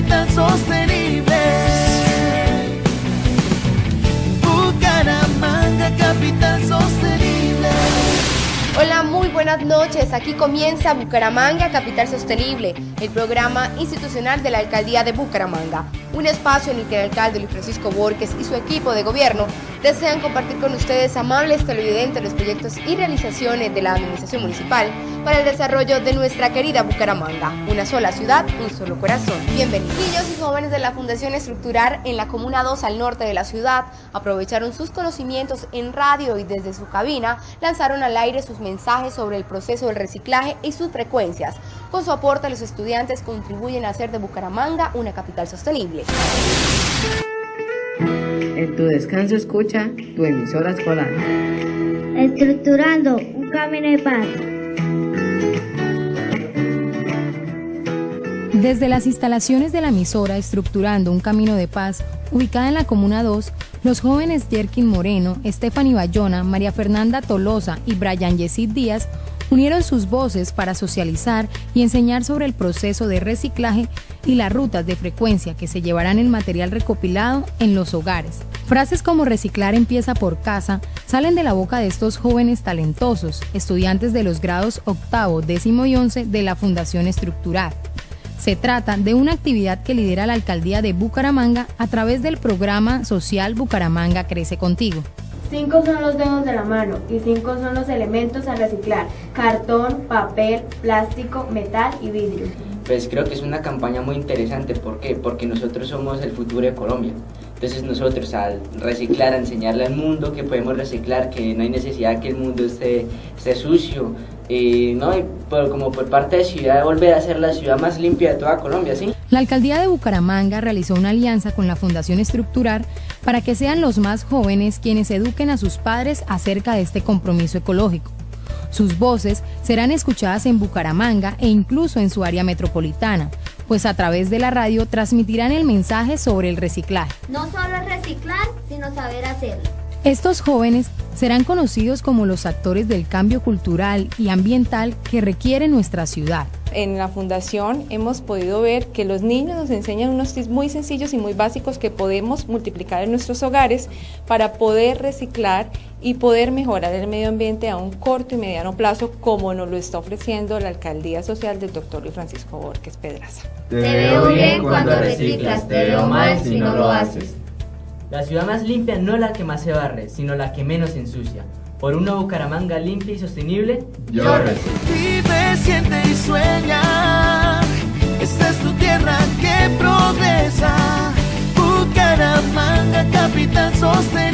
capital sostenible. Bucaramanga, capital sostenible. Hola, muy buenas noches. Aquí comienza Bucaramanga, Capital Sostenible, el programa institucional de la Alcaldía de Bucaramanga. Un espacio en el que el alcalde Luis Francisco Borges y su equipo de gobierno desean compartir con ustedes, amables televidentes, los proyectos y realizaciones de la administración municipal para el desarrollo de nuestra querida Bucaramanga. Una sola ciudad, un solo corazón. Bienvenidos. Niños y jóvenes de la Fundación Estructurar en la Comuna 2 al norte de la ciudad aprovecharon sus conocimientos en radio y desde su cabina lanzaron al aire sus mensajes sobre el proceso del reciclaje y sus frecuencias. Con su aporte, los estudiantes contribuyen a hacer de Bucaramanga una capital sostenible. En tu descanso escucha tu emisora escolar. Estructurando un camino de paz. Desde las instalaciones de la emisora Estructurando un Camino de Paz, ubicada en la Comuna 2, los jóvenes Yerkin Moreno, Stephanie Bayona, María Fernanda Tolosa y Brian Yesid Díaz unieron sus voces para socializar y enseñar sobre el proceso de reciclaje y las rutas de frecuencia que se llevarán el material recopilado en los hogares. Frases como reciclar empieza por casa salen de la boca de estos jóvenes talentosos, estudiantes de los grados 8º, 10º y 11 de la Fundación Estructurar. Se trata de una actividad que lidera la Alcaldía de Bucaramanga a través del programa social Bucaramanga Crece Contigo. 5 son los dedos de la mano y 5 son los elementos a reciclar: cartón, papel, plástico, metal y vidrio. Pues creo que es una campaña muy interesante. ¿Por qué? Porque nosotros somos el futuro de Colombia. Entonces nosotros al reciclar, a enseñarle al mundo que podemos reciclar, que no hay necesidad que el mundo esté sucio, como por parte de ciudad, volver a ser la ciudad más limpia de toda Colombia, ¿sí? La Alcaldía de Bucaramanga realizó una alianza con la Fundación Estructurar para que sean los más jóvenes quienes eduquen a sus padres acerca de este compromiso ecológico. Sus voces serán escuchadas en Bucaramanga e incluso en su área metropolitana, pues a través de la radio transmitirán el mensaje sobre el reciclaje. No solo es reciclar, sino saber hacerlo. Estos jóvenes serán conocidos como los actores del cambio cultural y ambiental que requiere nuestra ciudad. En la fundación hemos podido ver que los niños nos enseñan unos tips muy sencillos y muy básicos que podemos multiplicar en nuestros hogares para poder reciclar y poder mejorar el medio ambiente a un corto y mediano plazo, como nos lo está ofreciendo la Alcaldía Social del Dr. Luis Francisco Borges Pedraza. Te veo bien cuando reciclas, te veo mal si no lo haces. La ciudad más limpia no es la que más se barre, sino la que menos ensucia. Por una Bucaramanga limpia y sostenible, yo reciclo. Vive, siente y sueña. Esta es tu tierra que progresa. Bucaramanga, capital sostenible.